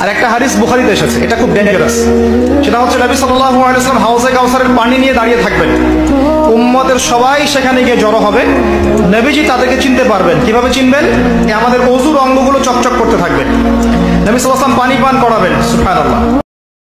আর একটা হাদিস বুখারীতে এসেছে, এটা খুব ডেঞ্জারাস। সেটা হচ্ছে নবী সাল্লাল্লাহু আলাইহি ওয়াসাল্লাম হাউজে কাউসারের পানি নিয়ে দাঁড়িয়ে থাকবেন, উম্মতের সবাই সেখানে গিয়ে জড়ো হবে, নবীজি তাদেরকে চিনতে পারবেন। কিভাবে চিনবেন? আমাদের অজুর অঙ্গগুলো চকচক করতে থাকবে, নবী সাল্লাল্লাহু আলাইহি ওয়াসাল্লাম পানি পান করাবেন। সুবহানাল্লাহ।